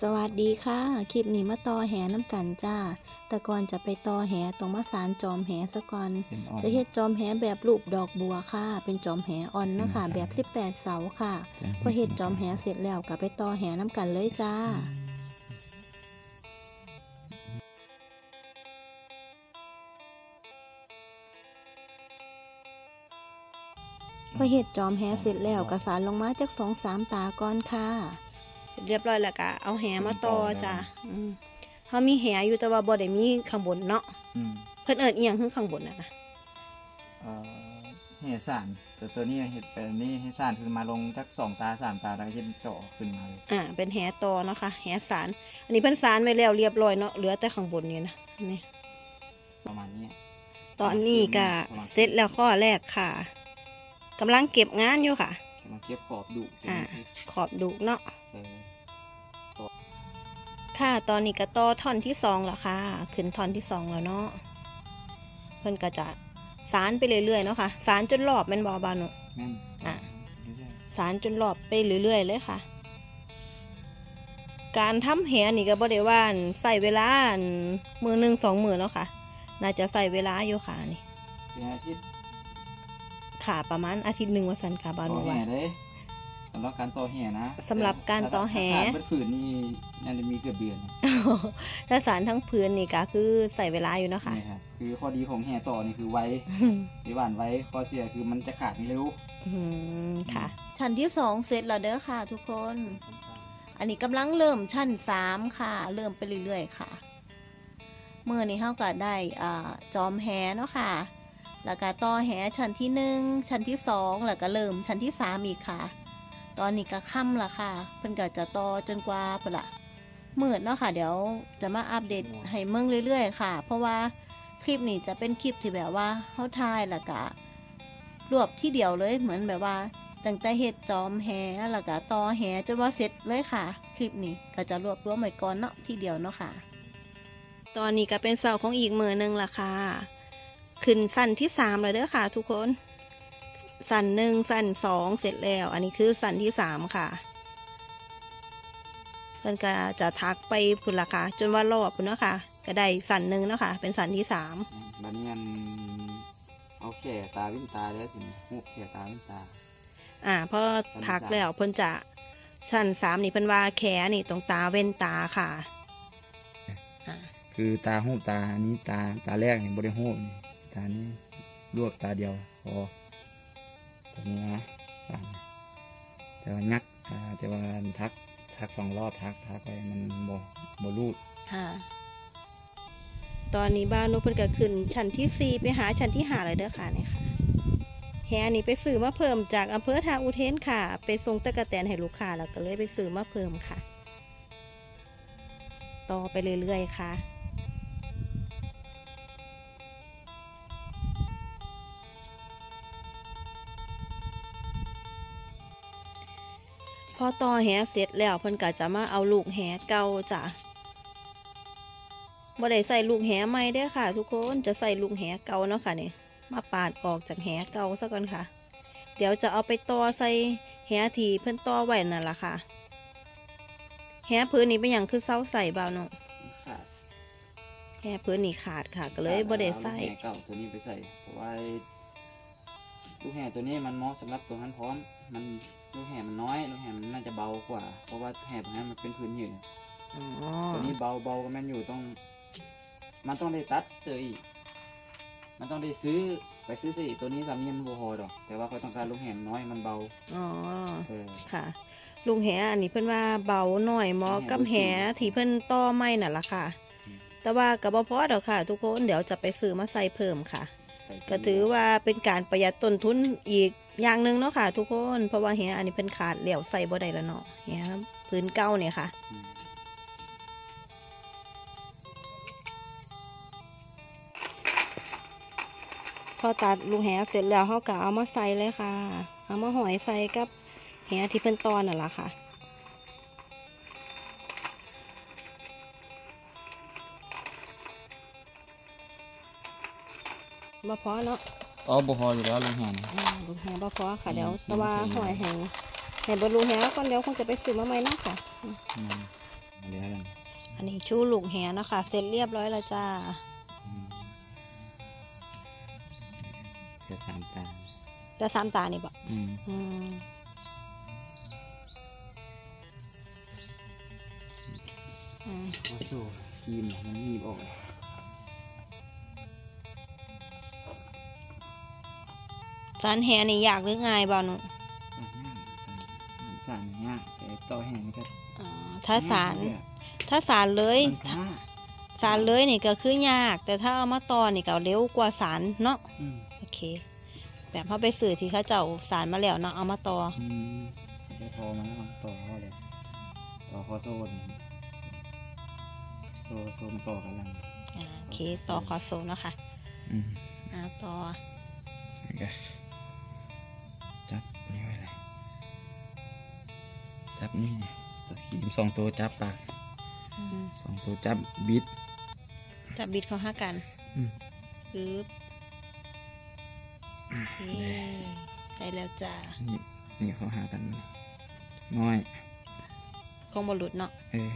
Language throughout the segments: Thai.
สวัสดีค่ะคลิปนี้มาต่อแหน้ำกันจ้าแต่ก่อนจะไปต่อแหต้องมาสานจอมแหซะก่อนจะเฮ็ดจอมแหแบบรูปดอกบัวค่ะเป็นจอมแหอ่อนเนาะค่ะแบบ18 เสาค่ะพอเฮ็ดจอมแหเสร็จแล้วก็ไปต่อแหน้ำกันเลยจ้าพอเฮ็ดจอมแหเสร็จแล้วก็สานลงมาจาก2-3 ตาก่อนค่ะเรียบร้อยแล้วก็เอาแหมาต่อจ้าเขามีแหอยู่แต่ว่าบ่ได้มีข้างบนเนาะเพิ่นเอิ้นอีหยังคือข้างบนน่ะนะแห่ซ่านแต่ตัวนี้เห็ดแบบนี้ให้ซ่านขึ้นมาลงจาก2 ตา 3 ตาแล้วเห็ดเจาะขึ้นมาเลยเป็นแหต่อเนาะค่ะแหสานอันนี้เพิ่นสานไว้แล้วเรียบร้อยเนาะเหลือแต่ข้างบนนี่นะนี่ประมาณนี้ตอนนี้ก็เสร็จแล้วข้อแรกค่ะกำลังเก็บงานอยู่ค่ะกำลังเก็บขอบดุขอบดุเนาะค่ะตอนนี้ก็ต่อท่อนที่2แล้วค่ะขึ้นท่อนที่2แล้วเนาะเพิ่นก็จะสานไปเรื่อยๆเนาะค่ะสานจนรอบแม่นบ่บานุสานจนรอบไปเรื่อยๆเลยค่ะการทำแหนี่ก็บ่ได้ว่าใส่เวลามื้อนึง2 มื้อเนาะค่ะน่าจะใส่เวลาอยู่ค่ะนี่อาทิตย์ค่ะประมาณอาทิตย์หนึ่งว่าสันค่ะบานุว่าสำหรับการต่อแห่นะสำหรับการต่อแห่สารพื้นนี่น่าจะมีเกือบเดือนถ้าสารทั้งพื้นนี่ก็คือใส่เวลาอยู่เนาะค่ะคือข้อดีของแห่ต่อนี่คือไว้หวานไว้ข้อเสียคือมันจะขาดไม่เร็วค่ะชั้นที่2เสร็จแล้วเด้อค่ะทุกคนอันนี้กำลังเริ่มชั้น3ค่ะเริ่มไปเรื่อยๆค่ะเมื่อนี้เขาก็ได้จอมแหเนาะค่ะแล้วก็ต่อแหชั้นที่1ชั้นที่2แล้วก็เริ่มชั้นที่3อีกค่ะตอนนี้ก็ค่ำละค่ะเพิ่นก็จะต่อจนกว่าเปล่ามืดเนาะค่ะเดี๋ยวจะมาอัปเดตให้เมืองเรื่อยๆค่ะเพราะว่าคลิปนี้จะเป็นคลิปที่แบบว่าเขาถ่ายแล้วก็รวบที่เดียวเลยเหมือนแบบว่าตั้งแต่เฮ็ดจอมแหแล้วก็ต่อแหจนว่าเสร็จเลยค่ะคลิปนี้ก็จะรวบรวมไว้ก่อนเนาะที่เดียวเนาะค่ะตอนนี้ก็เป็นเสาของอีกมือนึงละค่ะขึ้นสั้นที่3เลยเด้อค่ะทุกคนสั้น1สั้น2เสร็จแล้วอันนี้คือสั้นที่3ค่ะเพิ่นก็จะทักไปพุ่นละค่ะจนว่ารอบพุ่นเนาะค่ะก็ได้สั้น1เนาะค่ะเป็นสั้นที่3 บัดนี้มันเอาแข่ตาวิ้นตาแล้วสิหูแข่ตาวิ้นตาพอทักแล้วเพิ่นจะสั้น3นี่เพิ่นว่าแขนี่ตรงตาเว้นตาค่ะคือตาหูตานี้ตาแรกนี่บริหูตานี้รวบตาเดียวพอตรงนี้นะแต่ว่างักแต่ว่าทัก2 รอบทักไปมันบ่รูดค่ะตอนนี้บ้านนุเพิ่นก็ขึ้นชั้นที่4ไปหาชั้นที่5เลยเด้อค่ะนี่ค่ะแหนี่ไปซื้อมาเพิ่มจากอำเภอท่าอุเทนค่ะไปส่งตะกะแตนให้ลูกค้าแล้วก็เลยไปซื้อมาเพิ่มค่ะต่อไปเรื่อยๆค่ะพอต่อแหเสร็จแล้วเพิ่นก็จะมาเอาลูกแหเก่าจ้ะบ่ได้ใส่ลูกแหใหม่เด้อค่ะทุกคนจะใส่ลูกแหเก่าเนาะค่ะนี่มาปาดออกจากแหเก่าซะก่อนค่ะเดี๋ยวจะเอาไปต่อใส่แหที่เพิ่นต่อไว้นั่นล่ะค่ะแหพื้นนี้เป็นอย่างคือเซาใส่เบาเนาะแหพื้นนี้ขาดค่ะก็เลยบ่ได้ใส่แหเก่าตัวนี้ไปใส่เพราะว่าลูกแหตัวนี้มันเหมาะสำหรับตัวนั้นพร้อมมันลูกแห่มันน้อยลูกแห่มันน่าจะเบากว่าเพราะว่าแห่ตรงนั้นมันเป็นพื้นหินตัวนี้เบาก็แม่นอยู่มันต้องได้ตัดเสื้ออีกมันต้องได้ซื้ออีกตัวนี้สำเนียงโบฮอดอกแต่ว่าเขาต้องการลูกแห่น้อยมันเบาค่ะลูกแห่อันนี้เพิ่นว่าเบาหน่อยเหมาะกับแห่ที่เพิ่นต่อไม้น่ะล่ะค่ะแต่ว่ากับบ่พอดอกค่ะทุกคนเดี๋ยวจะไปซื้อมาใส่เพิ่มค่ะก็ถือว่าเป็นการประหยัดต้นทุนอีกอย่างหนึ่งเนาะค่ะทุกคนเพราะว่าแหอันนี้เป็นขาดเหลี่ยวใส่บ่ได้แล้วเนาะแหพื้นเก่าเนี่ยค่ะพอตัดลูกแหเสร็จแล้วเขาก็เอามาใส่เลยค่ะเอามาห่อยใส่กับแหที่เพิ่นตอนน่ะล่ะค่ะบ่พอเนาะบ่พออยู่แล้วลูกแห่ลูกแห่บ่พอค่ะเดี๋ยวแต่ว่าห่อยให้บนลูกแห่ก่อนเดี๋ยวคงจะไปซื้อมาใหม่เนาะค่ะเหลือกันอันนี้ชูลูกแหเนาะค่ะเสร็จเรียบร้อยแล้วจ้าเหลือ3 ตาแต่3 ตานี่บอกมโอ้โหครีมมันหนีบออกเลยสารแหนี่ยากหรือง่ายบ่หนูสารยากแต่ต่อแห้งนี่ก็ถ้าสารเลยมันช้าสารเลยนี่ก็คือยาก แต่ถ้าเอามาตอนี่ก็เร็วกว่าสารเนาะโอเค แบบเขาไปสื่อที่เขาเจ้าสารมาแล้วเนาะเอามาตอได้พอมาแล้วต่อเขาเลยต่อคอโซ่มันต่อกันแล้วโอเคต่อคอโซเนาะค่ะต่อจับนี่ไว้เลยจับนี่ตัวขีม2 ตัวจับปาก2 ตัวจับบิดเขาหากันปึ๊บได้แล้วจ้านี่เขาหากันน้อยคงบอลุดเนาะ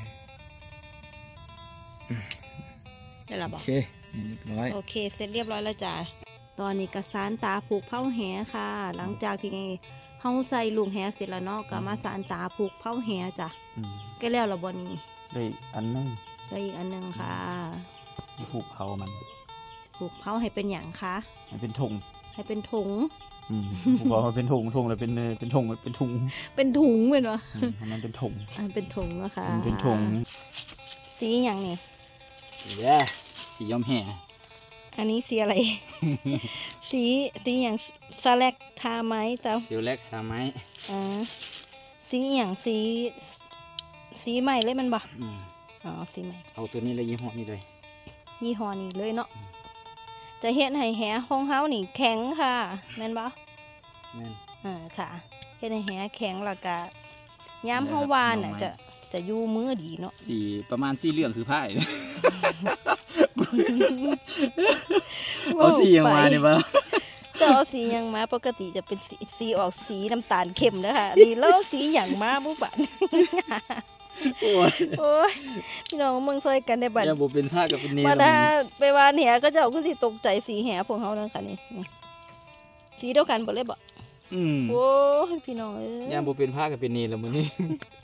ได้แล้วบอกโอเคเรียบร้อยโอเคเสร็จเรียบร้อยแล้วจ้าตอนนี้กระสานตาผูกเผาแหค่ะหลังจากที่เฮาใส่ลูกแหเสร็จแล้วเนาะก็มาสานตาผูกเผาแหจ้ะก็แล้วเราบอนี้ได้อันนึงได้อีกอันนึงค่ะผูกเผามันผูกเผาให้เป็นอย่างคะให้เป็นถุงบอกว่าเป็นถุงแล้วเป็นถุงเป็นถุงเป็นวะมันเป็นถุงเป็นถุงนะคะเป็นถุงสีอย่างนี้สีย้อมแห่อันนี้สีอะไร สีอย่างสแลกทาไม้เจ้าสีแลกทาไม้สีอย่างสีใหม่เลยมันบ่สีใหม่เอาตัวนี้เลยยี่ห้อนี้เลยเนาะจะเห็นให้แหของเฮานี่แข็งค่ะแม่นบ่แม่นค่ะเห็นให้แหแข็งแล้วก็ย้ำเฮาวานน่ะจะอยู่มือดีเนาะสีประมาณสีเหลืองคือไพ่เอาสียังมาเนี่ยปะจะเอาสียังมาปกติจะเป็นสีออกสีน้ำตาลเข้มนะคะนี่เล่าสีอย่างมาบุบันโอ้ยพี่น้องมึงซอยกันในบัตรอย่าบุเป็นผ้ากับเป็นเนื้อมาถ้าไปวานแหก็จะเอาก็สิตกใจสีแหพวกเขานั่นค่ะนี่สีเดียวกันหมดเลยบ่โอ้ยพี่น้องอย่าบุเป็นผ้ากับเป็นเนื้อแล้วมื้อนี้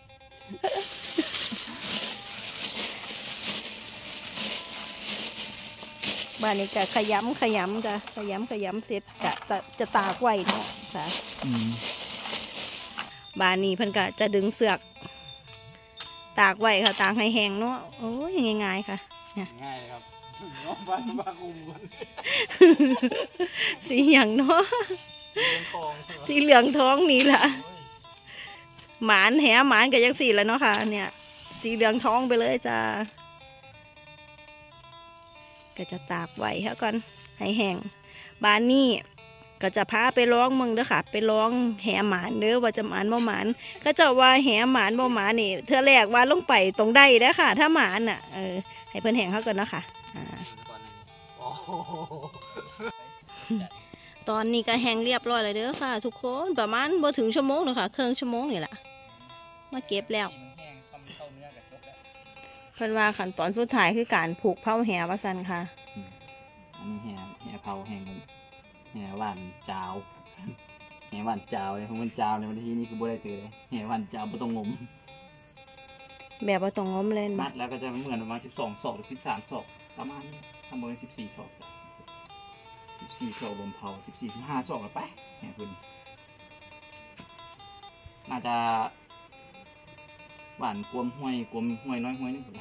บ้านนี้ก็ขยำจ้ะขยำเสร็จจะตากไว้เนาะค่ะบ้านนี้เพิ่นก็จะดึงเสือกตากไว้ค่ะตากให้แห้งเนาะโอ้ยง่ายๆค่ะง่ายครับบ้านคุมกันสีอย่างเนาะสีเหลืองทองนี่ล่ะหมานก็ยังสีแล้วเนาะค่ะเนี่ยสีเหลืองทองไปเลยจ้าก็จะตากไว้ค่ะก่อนให้แห้งบ้านนี้ก็จะพาไปร้องมึงเด้อค่ะไปร้องแหหมานเด้อว่าจะหมานบ่หมานก็จะว่าแหหมานบ่หมานนี่เธอแรกว่าลงไปตรงได้เด้อค่ะถ้าหมานน่ะให้เพิ่นแห้งเขาก่อนเนาะค่ะตอนนี้ก็แห้งเรียบร้อยเลยเด้อค่ะทุกคนประมาณบ่ถึงชั่วโมงเนาะค่ะครึ่งชั่วโมงนี่แหละมาเก็บแล้วเพิ่นว่าขั้นตอนสุดท้ายคือการผูกเผาแหว่าซั่นค่ะอันนี้แหเผาแห้งแหหวานจาวแหหวานจาวเลยมันจาวในวันที่นี้คือบ่ได้เจอเลยแหหวานจาวบ่ต้องงมแบบว่าต้องงมเลยมัดแล้วก็จะเหมือนประมาณ12 ศอกหรือ13 ศอกประมาณทำเบอร์14 ศอก14 ศอกรวมเผา14-15 ศอกไปแหคุณน่าจะหวานกวมห้วยน้อยห้วยนึง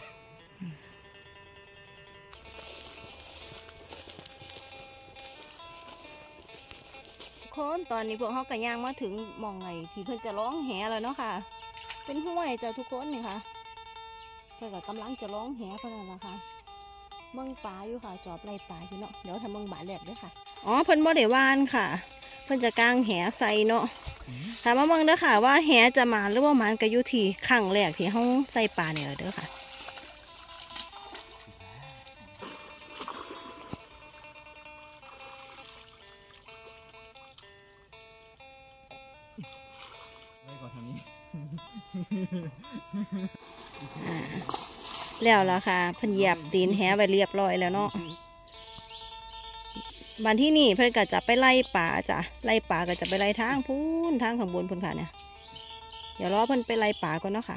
คนตอนนี้พวกเขากระย่างมาถึงมองไงที่เพื่อนจะร้องแหแล้วเนาะค่ะเป็นห้วยจ้ะทุกคนนี่ค่ะเพื่อนก็กำลังจะร้องแหเพื่อนนะคะเมืองป่าอยู่ค่ะจอบไรป่าอยู่เนาะเดี๋ยวทำเมืองบ่าแหลกด้วยค่ะอ๋อเพื่อนบ่ได้วานค่ะเพื่อนจะกางแหใส่เนาะถามมาเมืองเด้อค่ะว่าแหจะมาหรือว่ามันก็อยู่ที่ข้างแรกที่เขาใส่ป่าเนี่ยเด้อค่ะแล้วล่ะค่ะเพิ่นเหยียบตีนแหไว้เรียบร้อยแล้วเนาะบันที่นี่เพิ่นก็จะไปไล่ป่าจ้ะไล่ป่าก็จะไปไล่ทางพูนทางข้างบนพุ่นค่ะเนี่ยเดี๋ยวรอเพิ่นไปไล่ป่าก่อนเนาะค่ะ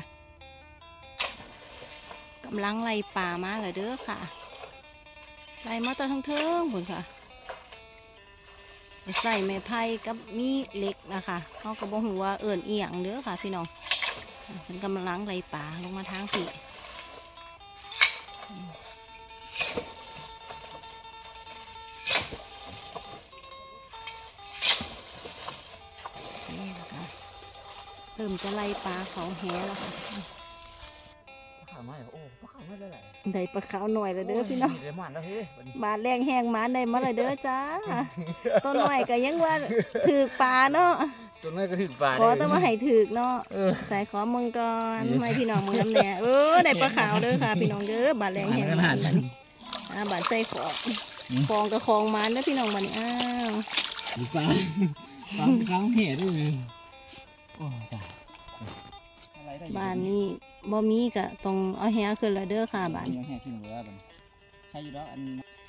กำลังไล่ป่ามาเลยเด้อค่ะไล่มาตะทั้งเทิงพุ่นค่ะใส่ไม้ไผ่กับมีเหล็กนะคะเขาก็บอกว่าเอิ่นเอียงเด้อค่ะพี่น้องเพิ่นกำลังไล่ป่าลงมาทางพี่เริ่มจะไล่ปลาเขาแหแล้วค่ะปลาขาวน้อยโอ้ปลาขาวน้อยได้หลายได้ปลาขาวหน่อยแล้วเด้อพี่น้องเดี๋ยวมันแล้วเฮ้ยบาดแรงแห้งหมาได้มาเลยเด้อจ้าตัวหน่อยก็ยังว่าถือปลาเนาะตัวน้อยก็ถึงปลาขอแต่ว่าให้ถือเนาะใส่ขอมึงก่อนไม่พี่น้องมึงน้ำแหน่ได้ปลาขาวเด้อค่ะพี่น้องเด้อบาดแรงแห้งหมาบัดนี้บาดใส่คองกับคองมันเด้อพี่น้องบัดนี้อ้าวปลาขาวเหี้ยด้วยโอ้ตายบ้านนี้บ่มีก็ต้องเอาแหขึ้นละเด้อค่ะบ้านแห่ขึ้นหัวบ้านใช่อยู่แล้วอัน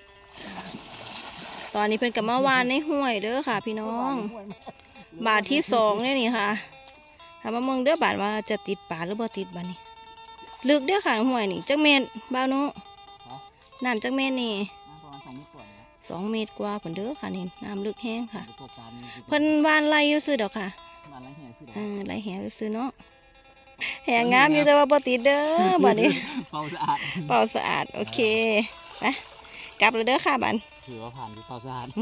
ตอนนี้เพิ่นกับมาวานในห้วยเด้อค่ะ พี่น้องบาทที่2เนี่ยนี่ค่ะถามมาเมืองเด้อบาทว่าจะติดป่าหรือบ่ติดบ้านนี้ลึกเด้อค่ะห้วยนี่จักเมตรบ้าวนุน้ำจักเมตรนี่ประมาณ2 เมตรกว่า 2 เมตรกว่าเพิ่นเด้อค่ะนี่น้ำลึกแห้งค่ะเพิ่นวานไล่อยู่ซื่อดอกค่ะไล่แหซื่อเนาะแหงามอยู่แต่ว่าบ่ติดเด้อบัดนี้เป่าสะอาดเป่าสะอาดโอเคไปกลับเลยเด้อค่ะบันถือว่าผ่านเป่าสะอาด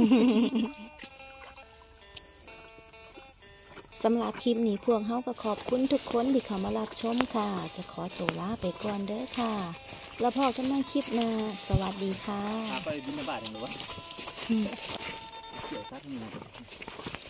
สำหรับคลิปนี้พวกเฮาก็ขอบคุณทุกคนที่เข้ามารับชมค่ะจะขอตัวลาไปก่อนเด้อค่ะแล้วพอกันใหม่คลิปหน้าสวัสดีค่ะไปบินบาตอย่างหรือวะเกี่ยวกับนี่